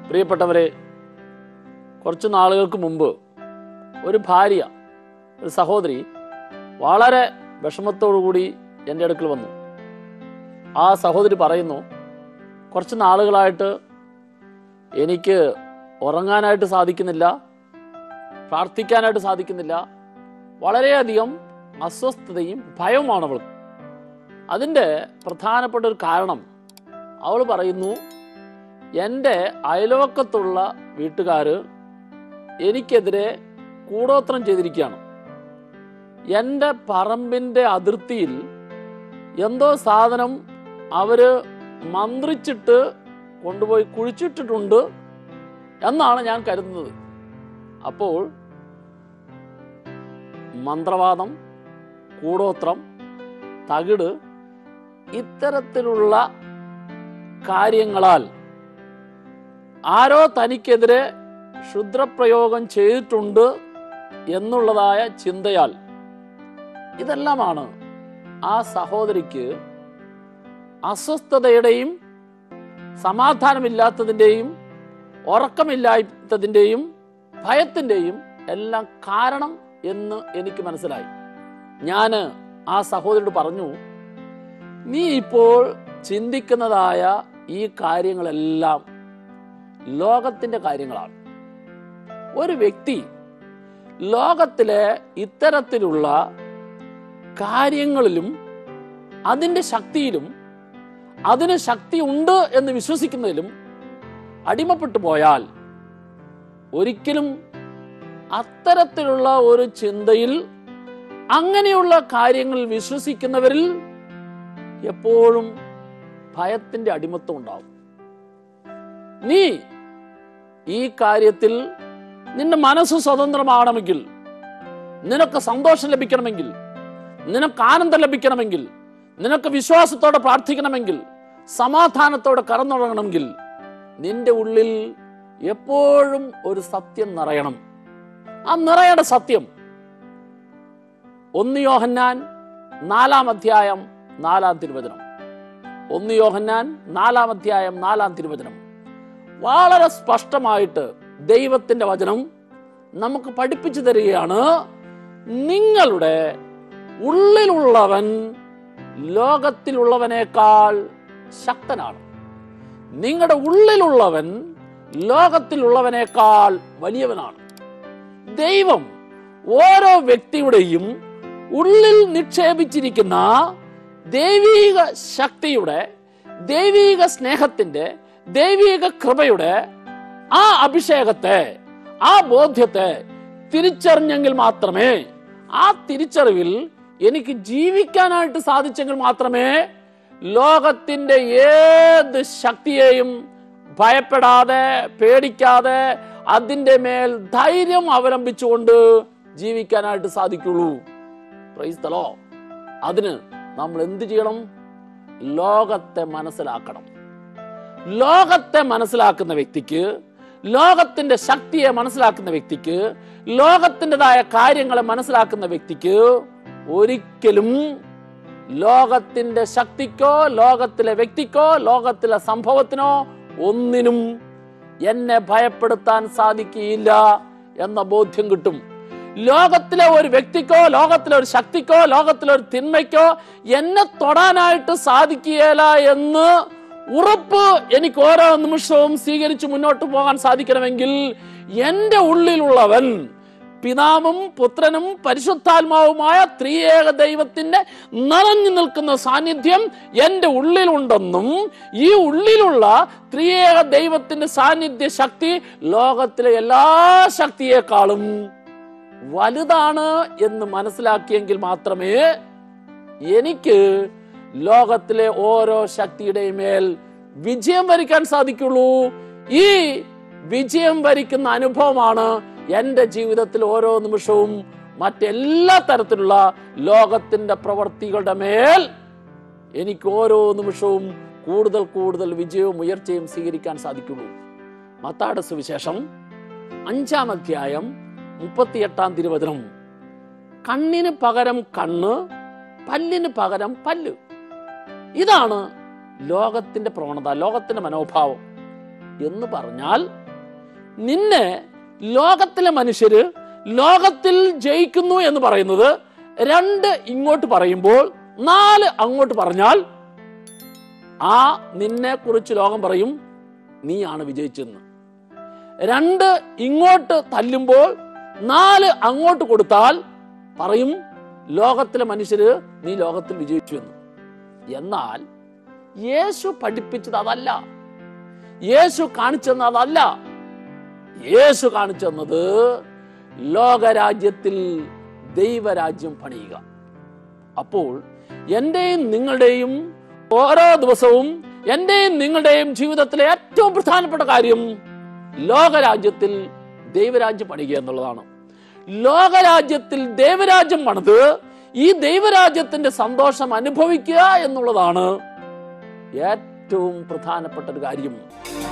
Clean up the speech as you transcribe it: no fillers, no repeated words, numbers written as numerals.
പ്രിയപ്പെട്ടവരെ, കുറച്ച് നാളുകൾക്ക് മുമ്പ് ഒരു ഭാര്യ, ഒരു സഹോദരി വളരെ വിഷമത്തോടുകൂടി എൻ്റെ അടുക്കൽ വന്നു. ആ സഹോദരി പറയുന്നു, കുറച്ച് നാളുകളായിട്ട് എനിക്ക് ഉറങ്ങാനായിട്ട് സാധിക്കുന്നില്ല, പ്രാർത്ഥിക്കാനായിട്ട് സാധിക്കുന്നില്ല, വളരെയധികം അസ്വസ്ഥതയും ഭയവുമാണ് അവൾ. അതിൻ്റെ പ്രധാനപ്പെട്ട ഒരു കാരണം അവൾ പറയുന്നു, എൻ്റെ അയൽവക്കത്തുള്ള വീട്ടുകാർ എനിക്കെതിരെ കൂടോത്രം ചെയ്തിരിക്കുകയാണ്. എൻ്റെ പറമ്പിൻ്റെ അതിർത്തിയിൽ എന്തോ സാധനം അവർ മന്ത്രിച്ചിട്ട് കൊണ്ടുപോയി കുഴിച്ചിട്ടിട്ടുണ്ട് എന്നാണ് ഞാൻ കരുതുന്നത്. അപ്പോൾ മന്ത്രവാദം, കൂടോത്രം, തകിട് ഇത്തരത്തിലുള്ള കാര്യങ്ങളാൽ ആരോ തനിക്കെതിരെ ക്ഷുദ്രപ്രയോഗം ചെയ്തിട്ടുണ്ട് എന്നുള്ളതായ ചിന്തയാൽ ഇതെല്ലാമാണ് ആ സഹോദരിക്ക് അസ്വസ്ഥതയുടെയും സമാധാനമില്ലാത്തതിൻ്റെയും ഉറക്കമില്ലാത്തതിൻ്റെയും ഭയത്തിൻ്റെയും എല്ലാം കാരണം എന്ന് എനിക്ക് മനസ്സിലായി. ഞാൻ ആ സഹോദരിയോട് പറഞ്ഞു, നീ ഇപ്പോൾ ചിന്തിക്കുന്നതായ ഈ കാര്യങ്ങളെല്ലാം ലോകത്തിൻ്റെ കാര്യങ്ങളാണ്. ഒരു വ്യക്തി ലോകത്തിലെ ഇത്തരത്തിലുള്ള കാര്യങ്ങളിലും അതിൻ്റെ ശക്തിയിലും അതിന് ശക്തി ഉണ്ട് എന്ന് വിശ്വസിക്കുന്നതിലും അടിമപ്പെട്ടു പോയാൽ ഒരിക്കലും അത്തരത്തിലുള്ള ഒരു ചിന്തയിൽ, അങ്ങനെയുള്ള കാര്യങ്ങളിൽ വിശ്വസിക്കുന്നവരിൽ എപ്പോഴും ഭയത്തിന്റെ അടിമത്തം ഉണ്ടാവും. നീ ഈ കാര്യത്തിൽ നിന്റെ മനസ്സ് സ്വതന്ത്രമാണെങ്കിൽ, നിനക്ക് സന്തോഷം ലഭിക്കണമെങ്കിൽ, നിനക്ക് ആനന്ദം ലഭിക്കണമെങ്കിൽ, നിനക്ക് വിശ്വാസത്തോടെ പ്രാർത്ഥിക്കണമെങ്കിൽ, സമാധാനത്തോടെ കടന്നുറങ്ങണമെങ്കിൽ നിന്റെ ഉള്ളിൽ എപ്പോഴും ഒരു സത്യം നിറയണം. ആ നിറയേണ്ട സത്യം 1 യോഹന്നാൻ 4-ാം അധ്യായം 4-ാം തിരുവചനം. 1 യോഹന്നാൻ 4-ാം അധ്യായം 4-ാം തിരുവചനം വളരെ സ്പഷ്ടമായിട്ട് ദൈവത്തിന്റെ വചനം നമുക്ക് പഠിപ്പിച്ചു തരികയാണ്. നിങ്ങളുടെ ഉള്ളിലുള്ളവൻ ലോകത്തിലുള്ളവനേക്കാൾ ശക്തനാണ്. നിങ്ങളുടെ ഉള്ളിലുള്ളവൻ ലോകത്തിലുള്ളവനേക്കാൾ വലിയവനാണ്. ദൈവം ഓരോ വ്യക്തിയുടെയും ഉള്ളിൽ നിക്ഷേപിച്ചിരിക്കുന്ന ദൈവീക ശക്തിയുടെ, ദൈവീക സ്നേഹത്തിന്റെ, ദൈവീക കൃപയുടെ ആ അഭിഷേകത്തെ, ആ ബോധ്യത്തെ തിരിച്ചറിഞ്ഞെങ്കിൽ മാത്രമേ, ആ തിരിച്ചറിവിൽ എനിക്ക് ജീവിക്കാനായിട്ട് സാധിച്ചെങ്കിൽ മാത്രമേ ലോകത്തിന്റെ ഏത് ശക്തിയെയും ഭയപ്പെടാതെ, പേടിക്കാതെ, അതിൻ്റെ മേൽ ധൈര്യം അവലംബിച്ചുകൊണ്ട് ജീവിക്കാനായിട്ട് സാധിക്കുള്ളൂ. Praise the Lord. അതിന് നമ്മൾ എന്ത് ചെയ്യണം? ലോകത്തെ മനസ്സിലാക്കണം. ലോകത്തെ മനസ്സിലാക്കുന്ന വ്യക്തിക്ക്, ലോകത്തിന്റെ ശക്തിയെ മനസ്സിലാക്കുന്ന വ്യക്തിക്ക്, ലോകത്തിൻ്റെതായ കാര്യങ്ങളെ മനസ്സിലാക്കുന്ന വ്യക്തിക്ക് ഒരിക്കലും ലോകത്തിന്റെ ശക്തിക്കോ, ലോകത്തിലെ വ്യക്തിക്കോ, ലോകത്തിലെ സംഭവത്തിനോ ഒന്നിനും എന്നെ ഭയപ്പെടുത്താൻ സാധിക്കുകയില്ല എന്ന ബോധ്യം കിട്ടും. ലോകത്തിലെ ഒരു വ്യക്തിക്കോ, ലോകത്തിലെ ഒരു ശക്തിക്കോ, ലോകത്തിലെ ഒരു തിന്മയ്ക്കോ എന്നെ തൊടാനായിട്ട് സാധിക്കുകയില്ല എന്ന് ഉറപ്പ് എനിക്ക് ഓരോ നിമിഷവും സ്വീകരിച്ച് മുന്നോട്ട് പോകാൻ സാധിക്കണമെങ്കിൽ എൻ്റെ ഉള്ളിലുള്ളവൻ പിതാവും പുത്രനും പരിശുദ്ധാത്മാവുമായ ത്രിയേക ദൈവത്തിന്റെ നിറഞ്ഞു നിൽക്കുന്ന സാന്നിധ്യം എൻ്റെ ഉള്ളിലുണ്ടെന്നും, ഈ ഉള്ളിലുള്ള ത്രിയേക ദൈവത്തിന്റെ സാന്നിധ്യ ശക്തി ലോകത്തിലെ എല്ലാ ശക്തിയേക്കാളും വലുതാണ് എന്ന് മനസ്സിലാക്കിയെങ്കിൽ മാത്രമേ എനിക്ക് ലോകത്തിലെ ഓരോ ശക്തിയുടെയും മേൽ വിജയം വരിക്കാൻ സാധിക്കുള്ളൂ. ഈ വിജയം വരിക്കുന്ന അനുഭവമാണ് എൻ്റെ ജീവിതത്തിൽ ഓരോ നിമിഷവും മറ്റെല്ലാ തരത്തിലുള്ള ലോകത്തിന്റെ പ്രവർത്തികളുടെ മേൽ എനിക്ക് ഓരോ നിമിഷവും കൂടുതൽ കൂടുതൽ വിജയവും ഉയർച്ചയും സ്വീകരിക്കാൻ സാധിക്കുള്ളൂ. മത്തായിയുടെ സുവിശേഷം 5-ാം അധ്യായം 38-ാം തിരുവചനം, കണ്ണിന് പകരം കണ്ണ്, പല്ലിന് പകരം പല്ല്. ഇതാണ് ലോകത്തിന്റെ പ്രവണത, ലോകത്തിന്റെ മനോഭാവം. എന്ന് പറഞ്ഞാൽ നിന്നെ ലോകത്തിലെ മനുഷ്യര് ലോകത്തിൽ ജയിക്കുന്നു എന്ന് പറയുന്നത് 2 ഇങ്ങോട്ട് പറയുമ്പോൾ 4 അങ്ങോട്ട് പറഞ്ഞാൽ ആ നിന്നെ കുറിച്ച് ലോകം പറയും നീയാണ് വിജയിച്ചെന്ന്. 2 ഇങ്ങോട്ട് തല്ലുമ്പോൾ 4 അങ്ങോട്ട് കൊടുത്താൽ പറയും ലോകത്തിലെ മനുഷ്യര് നീ ലോകത്തിൽ വിജയിച്ചു എന്ന്. എന്നാൽ യേശു പഠിപ്പിച്ചത് അതല്ല, യേശു കാണിച്ചെന്നത് അതല്ല. യേശു കാണിച്ചെന്നത് ലോകരാജ്യത്തിൽ ദൈവരാജ്യം പണിയുക. അപ്പോൾ എന്റെയും നിങ്ങളുടെയും ഓരോ ദിവസവും എന്റെയും നിങ്ങളുടെയും ജീവിതത്തിലെ ഏറ്റവും പ്രധാനപ്പെട്ട കാര്യം ലോകരാജ്യത്തിൽ ദൈവരാജ്യം പണിയുക എന്നുള്ളതാണ്. ലോകരാജ്യത്തിൽ ദൈവരാജ്യം പണിത് ഈ ദൈവരാജ്യത്തിന്റെ സന്തോഷം അനുഭവിക്കുക എന്നുള്ളതാണ് ഏറ്റവും പ്രധാനപ്പെട്ട ഒരു കാര്യം.